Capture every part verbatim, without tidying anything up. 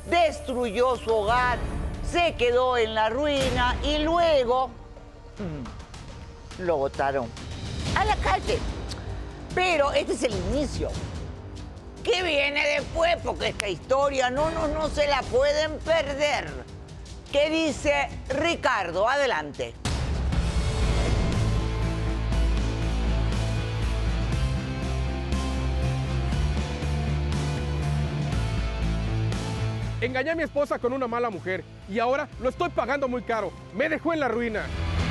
destruyó su hogar, se quedó en la ruina y luego mmm, lo botaron a la calle. Pero este es el inicio. ¿Qué viene después? Porque esta historia no, no, no se la pueden perder. ¿Qué dice Ricardo? Adelante. Engañé a mi esposa con una mala mujer y ahora lo estoy pagando muy caro. Me dejó en la ruina.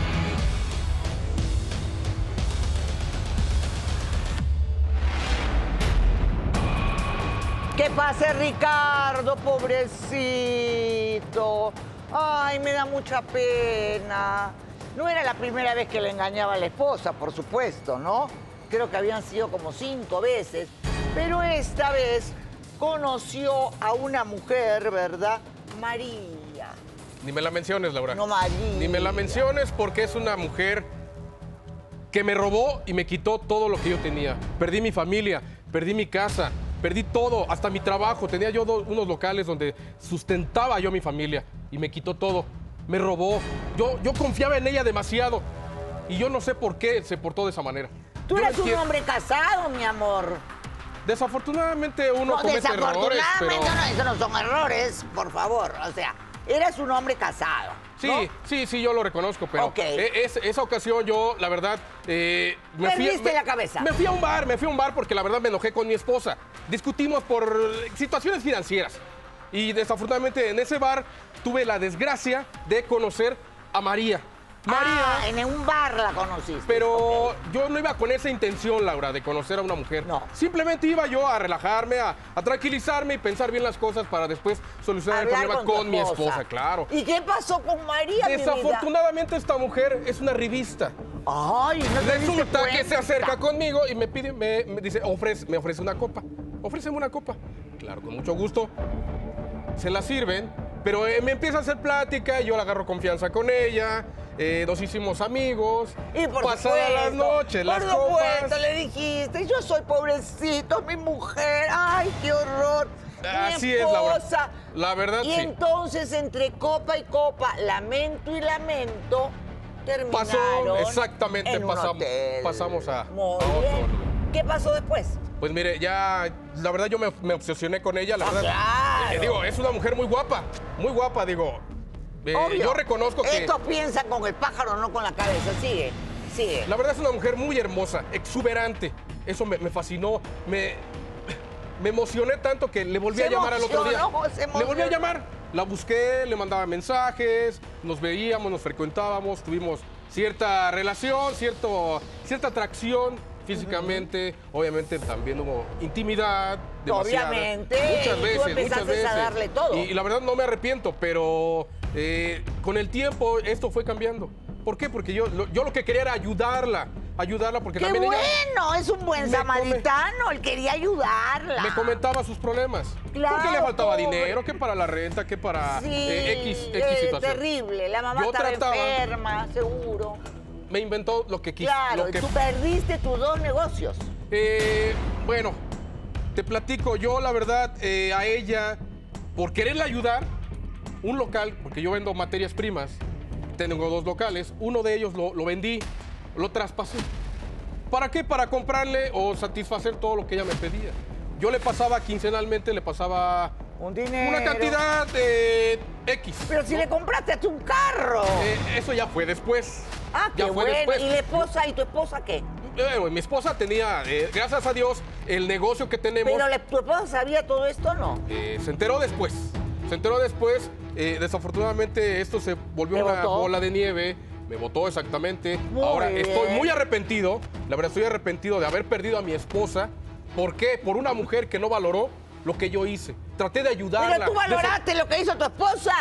¿Qué pasa, Ricardo? Pobrecito. Ay, me da mucha pena. No era la primera vez que le engañaba a la esposa, por supuesto, ¿no? Creo que habían sido como cinco veces. Pero esta vez conoció a una mujer, ¿verdad? María. Ni me la menciones, Laura. No, María. Ni me la menciones porque es una mujer que me robó y me quitó todo lo que yo tenía. Perdí mi familia, perdí mi casa, perdí todo, hasta mi trabajo. Tenía yo dos, unos locales donde sustentaba yo a mi familia y me quitó todo. Me robó. Yo, yo confiaba en ella demasiado y yo no sé por qué se portó de esa manera. Tú Yo eres un quiero... hombre casado, mi amor. Desafortunadamente uno No, comete errores, desafortunadamente pero... no, eso no son errores, por favor. O sea, eres un hombre casado, Sí, ¿no? sí, sí, yo lo reconozco, pero Ok. es, esa ocasión yo, la verdad, eh, me fui, Perdiste me- la cabeza. Me fui a un bar, me fui a un bar porque la verdad me enojé con mi esposa. Discutimos por situaciones financieras. Y desafortunadamente en ese bar tuve la desgracia de conocer a María. María, Ah, en un bar la conociste. pero Ok. yo no iba con esa intención, Laura, de conocer a una mujer. No. Simplemente iba yo a relajarme, a, a tranquilizarme y pensar bien las cosas para después solucionar Hablar el problema con con, tu mi esposa. esposa, claro. ¿Y qué pasó con María, mi vida? Desafortunadamente esta mujer es una revista. Ay, no te diste Resulta que se cuenta. acerca conmigo y me pide, me, me dice, ofrece, me ofrece una copa. Ofréceme una copa. Claro, con mucho gusto. Se la sirven, pero eh, me empieza a hacer plática y yo la agarro confianza con ella. Eh, nos hicimos amigos. Y por pasadas supuesto, las noches, las por supuesto, copas. le dijiste, yo soy pobrecito, mi mujer, ay, qué horror. Así mi es, Laura. esposa. La verdad, Y sí. entonces, entre copa y copa, lamento y lamento, terminaron Pasó, exactamente, en un pasamos, hotel. pasamos a, Muy a otro bien. lugar. ¿Qué pasó después? Pues mire, ya, la verdad yo me, me obsesioné con ella, la Ah, verdad. claro. Eh, digo, es una mujer muy guapa, muy guapa, digo. Eh, Obvio. yo reconozco que Estos piensan con el pájaro, no con la cabeza. Sigue, sigue. la verdad es una mujer muy hermosa, exuberante. Eso me, me fascinó, me, me emocioné tanto que le volví Se a llamar al otro día. emocionó, se Le volví a emocionó. llamar, la busqué, le mandaba mensajes, nos veíamos, nos frecuentábamos, tuvimos cierta relación, cierto, cierta atracción físicamente. Obviamente también hubo intimidad. Demasiada, Obviamente, muchas y tú veces, empezaste muchas veces. a darle todo. Y, y la verdad no me arrepiento, pero eh, con el tiempo esto fue cambiando. ¿Por qué? Porque yo lo, yo lo que quería era ayudarla, ayudarla porque ¡Qué también ella bueno! Es un buen me come- samaritano, él quería ayudarla. me comentaba sus problemas. Claro, Porque le faltaba pobre. dinero, que para la renta, que para Sí, eh, X, X eh, situación. terrible. La mamá Yo estaba trataba- enferma, seguro. Me inventó lo que quiso. Claro, lo y que- tú perdiste tus dos negocios. Eh, bueno, te platico, yo la verdad eh, a ella, por quererla ayudar, un local, porque yo vendo materias primas, tengo dos locales, uno de ellos lo, lo vendí, lo traspasé. ¿Para qué? Para comprarle o satisfacer todo lo que ella me pedía. Yo le pasaba quincenalmente, le pasaba Un dinero. una cantidad de X. Pero si ¿no? le compraste hasta un carro. Eh, eso ya fue después. ah, qué ya fue bueno. después. ¿Y la esposa y tu esposa qué? Bueno, mi esposa tenía, eh, gracias a Dios, el negocio que tenemos. Pero la- tu esposa sabía todo esto o no. Eh, se enteró después. Se enteró después. Eh, desafortunadamente esto se volvió ¿Te una votó? bola de nieve. Me votó exactamente. Muy Ahora estoy bien. muy arrepentido. La verdad, estoy arrepentido de haber perdido a mi esposa. ¿Por qué? Por una mujer que no valoró lo que yo hice. Traté de ayudarla. Pero tú valoraste lo que hizo tu esposa.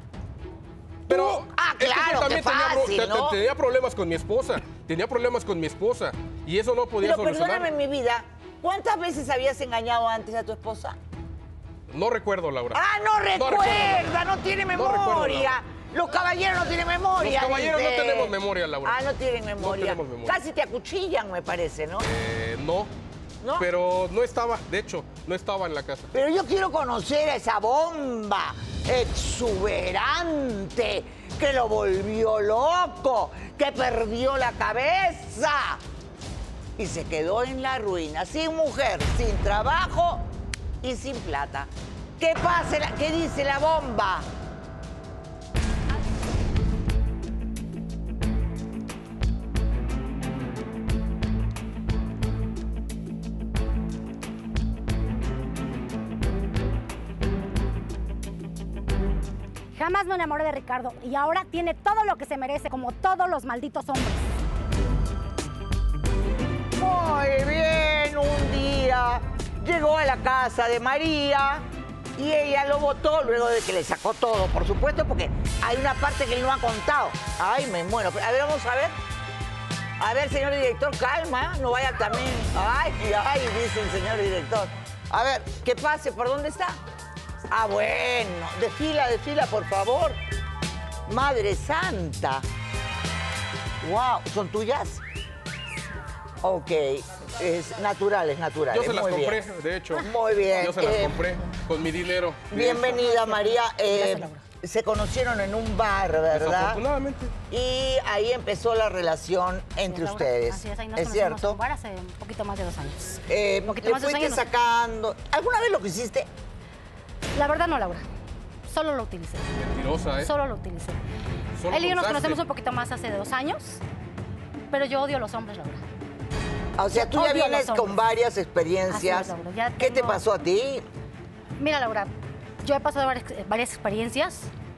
Pero Tú- ah, es que yo claro, también qué tenía, pro- fácil, te- te- ¿no? tenía problemas con mi esposa. Tenía problemas con mi esposa. Y eso no podía Pero solucionar. perdóname, mi vida. ¿Cuántas veces habías engañado antes a tu esposa? No recuerdo, Laura. Ah, no recuerdo, recuerda, no, tiene No recuerdo, memoria. Laura. Los caballeros no tienen memoria. Los caballeros no dice. tenemos memoria, Laura. Ah, no tienen memoria. tenemos memoria. Casi te acuchillan, me parece, ¿no? Eh, no. ¿no? Pero no estaba, de hecho, no estaba en la casa. Pero yo quiero conocer a esa bomba exuberante que lo volvió loco, que perdió la cabeza y se quedó en la ruina, sin mujer, sin trabajo y sin plata. ¿Qué pasa? ¿Qué dice la bomba? Jamás me enamoré de Ricardo y ahora tiene todo lo que se merece, como todos los malditos hombres. Muy bien, un día llegó a la casa de María y ella lo votó luego de que le sacó todo, por supuesto, porque hay una parte que él no ha contado. Ay, me muero. A ver, vamos a ver. A ver, señor director, calma, no vaya también. Ay, ay, dice el señor director. A ver, que pase, ¿por dónde está? Ah, bueno, desfila, desfila, por favor. Madre Santa. Wow, ¿son tuyas? Ok, es naturales, naturales. Yo se las muy compré, bien. de hecho. Muy bien. Yo se las eh, compré con mi dinero. Bienvenida, María. Eh, Gracias, Laura. se conocieron en un bar, ¿verdad? Desafortunadamente. Y ahí empezó la relación entre Laura, ustedes. Así es, ahí nos ¿Es conocimos cierto? en un bar hace un poquito más de dos años. Eh, Un poquito le más de dos fuiste años. sacando. ¿Alguna vez lo que hiciste? La verdad no, Laura. Solo lo utilicé. Mentirosa, ¿eh? Solo lo utilicé. Solo Él y yo nos usaste. conocemos un poquito más hace dos años, pero yo odio a los hombres, Laura. O sea, tú ya Odio a vienes los con hombres. varias experiencias. Así es, Laura, ya ¿Qué te tengo- pasó a ti? Mira, Laura, yo he pasado varias, varias experiencias,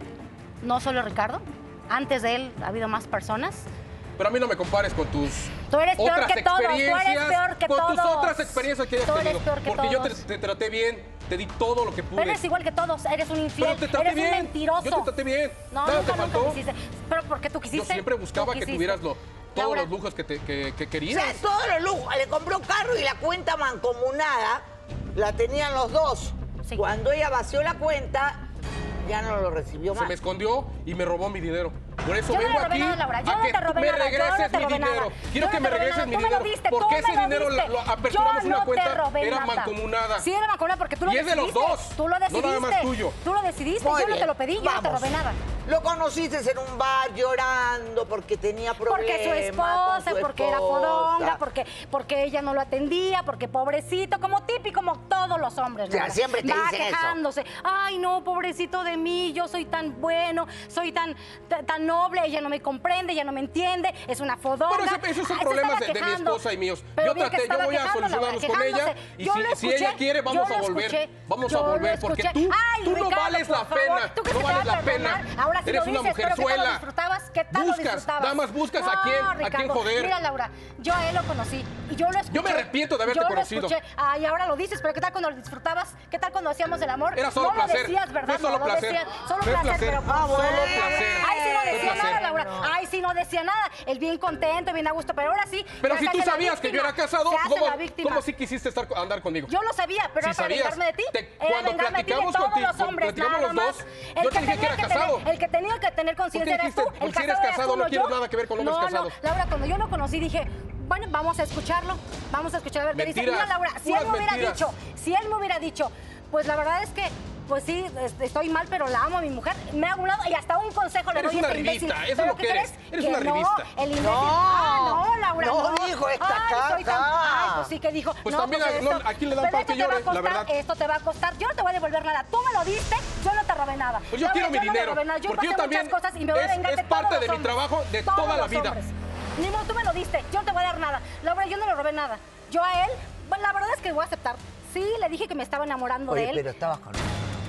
no solo Ricardo. Antes de él ha habido más personas. Pero a mí no me compares con tus Tú eres peor otras que todos, tú eres experiencias, peor que con tus todos. otras experiencias que hayas Tú eres tenido. peor que Porque yo te, todos. te traté bien, te di todo lo que pude. Pero eres igual que todos, eres un infiel, Pero te traté eres bien. un mentiroso. Yo te traté bien. No, Nada nunca, te nunca faltó. quisiste. Pero porque tú quisiste. Yo siempre tú buscaba que quisiste. tuvieras lo, todos Laura, los lujos que, te, que, que O querías. sea, todos los lujos. Le compró carro y la cuenta mancomunada la tenían los dos. Sí. Cuando ella vació la cuenta, ya no lo recibió Se más. me escondió y me robó mi dinero. Por eso Yo no vengo le robé aquí nada, Laura. Yo a no que te robé me nada. Yo no regreses te mi robé dinero. nada. Quiero Yo que no me te robé regreses nada. mi Tú me lo dinero. diste, Porque tú ese me lo dinero diste. lo aperturamos Yo una no cuenta, te robé era nada. mancomunada. Sí, era mancomunada porque tú lo Y es de decidiste. los dos, Tú lo no decidiste. nada más tuyo. Tú lo decidiste. Muy Yo no bien, te lo pedí, yo no te vamos. robé nada. Lo conociste en un bar llorando porque tenía problemas. Porque su con esposa, su porque era esposa. fodonga, porque, porque ella no lo atendía, porque pobrecito, como típico, como todos los hombres. O sea, Laura. siempre te Va dicen eso. quejándose. Ay, no, pobrecito de mí, yo soy tan bueno, soy tan, tan, tan noble, ella no me comprende, ella no me entiende, es una fodonga. Bueno, ese- esos son Ah, se problemas estaba de, de mi quejando. esposa y míos. Pero Yo bien que traté, yo estaba voy a quejando, solucionarlos Laura, con ella. quejándose. Y Yo si, lo si escuché, ella quiere, vamos yo a lo volver. escuché, Vamos yo a lo volver. Porque escuché. tú, Ay, tú no Ricardo, vales por la favor, pena. ¿tú crees No que te vales va a la pena. perdonar? Ahora sí Eres lo una dices, pero ¿qué tal lo mujerzuela. disfrutabas? ¿Qué tal lo Buscas, disfrutabas? nada más buscas a No, quién- a quién Ricardo, joder. Mira, Laura, yo a él lo conocí y yo lo escuché. Yo me arrepiento de haberte yo conocido. Lo escuché. Ay, ahora lo dices, pero ¿qué tal cuando lo disfrutabas? ¿Qué tal cuando hacíamos el amor? Era solo no placer. lo decías, ¿verdad? Fue solo no lo placer. decías. Solo Fue placer, placer. pero Ah, por bueno. favor. placer. Ay, sí no Fue decía placer. nada, Laura. Ay, sí no decía nada. Él bien contento, bien a gusto, pero ahora sí. Pero ya si se tú hace la sabías que yo víctima. era casado, Se hace ¿cómo, la víctima. ¿cómo sí quisiste estar, andar conmigo? Yo lo sabía, pero Sí era para sabías. vengarme de ti. Te- Era cuando vengarme de ti de platicamos todos contigo- los hombres, platicamos nada los más. dos, El yo te dije tenía que era tener- casado. el que tenía que tener conciencia eres dijiste? tú. Porque El si eres casado eras casado, tú, no quieres yo. nada que ver con hombres no, casados. No, Laura, cuando yo lo conocí dije, bueno, vamos a escucharlo, vamos a escuchar a ver qué dice. Mentiras, Mira, Laura, si puras él me hubiera mentiras. dicho, si él me hubiera dicho, pues la verdad es que, pues sí, est- estoy mal, pero la amo a mi mujer. Me hago un lado y hasta un consejo le Eres doy a una este imbécil. revista, eso es ¿Pero lo qué que eres. crees? Eres Que una no, revista. el imbécil. No. Ah, no, Laura, No no. dijo esta Ay, soy tan- caja. Ay, pues sí que dijo. Pues no, también pues a- no, esto- aquí le dan pero pan esto que te va a llore, la costar, verdad. Esto te va a costar. Yo no te voy a devolver nada. Tú me lo diste, yo no te robé nada. Pues yo Laura, quiero mi no te dinero, robé nada. Yo porque yo pasé también muchas cosas y me voy a es- vengar es de todos parte de los mi hombres. trabajo de Todos toda la los vida. hombres. Ni modo, tú me lo diste, yo no te voy a dar nada. Laura, yo no le robé nada. Yo a él, bueno, la verdad es que voy a aceptar. Sí, le dije que me estaba enamorando Oye, de él. pero estabas con él.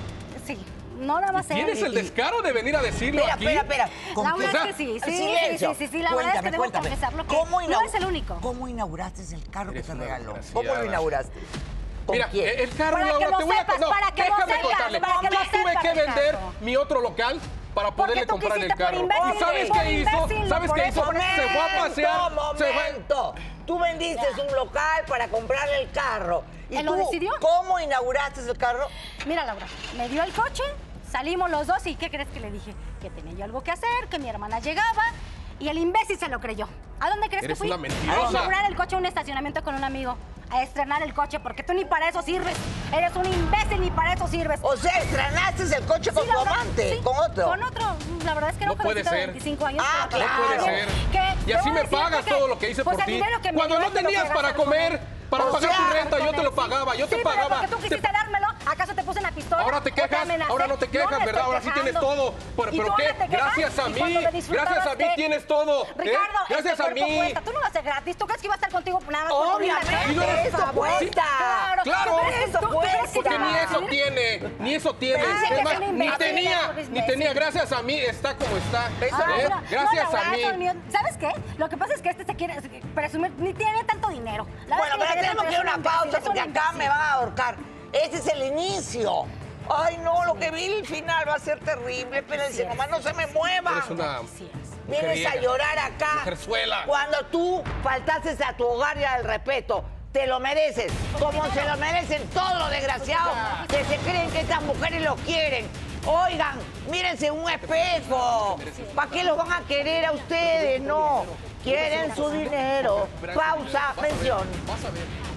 Sí, no nada más él. ¿Tienes el descaro de venir a decirlo Espera, aquí? espera, espera. ¿Con Laura, qué? es que sí, sí, Silencio. sí, sí, sí, la verdad es que debo Cuéntame, confesarlo que ¿Cómo no inau- es el único. ¿Cómo inauguraste el carro Eres que te una regaló? desgraciada. ¿Cómo lo inauguraste? ¿Con Mira, quién? el carro, Para que Laura, lo te voy a sepas, no, para que lo déjame sepas, contarle. para que Yo lo tuve sepas, que vender Ricardo. mi otro local para poderle tú comprar el quisiste por carro. imbécil, ¿Y sabes por qué hizo? imbécil, ¿Sabes por qué eso, hizo? por Se fue a pasear. Momento, se fue- momento. Tú vendiste un local para comprarle el carro. ¿Y ¿Él lo tú decidió? cómo inauguraste el carro? Mira, Laura, me dio el coche, salimos los dos y ¿qué crees que le dije? Que tenía yo algo que hacer, que mi hermana llegaba y el imbécil se lo creyó. ¿A dónde crees Eres que fui? una mentirosa. A inaugurar el coche a un estacionamiento con un amigo. a estrenar el coche porque tú ni para eso sirves. Eres un imbécil, ni para eso sirves. O sea, estrenaste el coche con Sí, tu la verdad, amante, sí, con otro. Con otro. La verdad es que no, No puede jovencito de ser. veinticinco años. Ah, pero- claro. No puede ser. Que Y así te voy me a decir pagas que- todo lo que hice pues por el ti. dinero que me Cuando no dio, te lo tenías puedes para gastar con comer, él. para O pagar sea, tu renta, yo con te él, lo sí. pagaba, yo te Sí, pero pagaba. porque tú Te- quisiste dármelo, ¿acaso te puse una pistola? Ahora te ¿O quejas, amenacé? ahora no te quejas, me ¿verdad? estoy Ahora sí tienes quejando. todo. Pero, ¿Y pero tú qué, ahora te quejas? gracias a ¿Y mí, cuando me disfrutabas gracias a mí de- tienes todo. ¿eh? Ricardo, Gracias este a cuerpo mí. cuesta. Tú no lo haces gratis. ¿Tú crees que iba a estar contigo nada más por tu linda cara? Y no eres- Obviamente, eso cuesta. Claro, Claro. ¿tú crees que- Eso tú- tú crees que cuesta. Porque te ni va a eso decir? tiene, ni eso tiene. Dice que Es es más, un ni imbécil, tenía, es un ni tenía. Gracias a mí está como está. Ay, ¿eh? no, Gracias no, a mí. no, ni- ¿Sabes qué? Lo que pasa es que este se quiere presumir, ni tiene tanto dinero. La Bueno, verdad es pero que tenemos que ir a una es un imbécil, pausa es un porque acá imbécil. me van a ahorcar. Este es el inicio. Ay, no, lo que vi el final va a ser terrible. Espérense, es. nomás no se me muevan. Eres una Sí es. Vienes a mujeriega, llorar acá. mujerzuela. Cuando tú faltases a tu hogar y al respeto. Te lo mereces, como se lo merecen todos los desgraciados que se creen que estas mujeres los quieren. Oigan, mírense un espejo. ¿Para qué los van a querer a ustedes? No. Quieren su dinero. Pausa, mención. Vas a ver.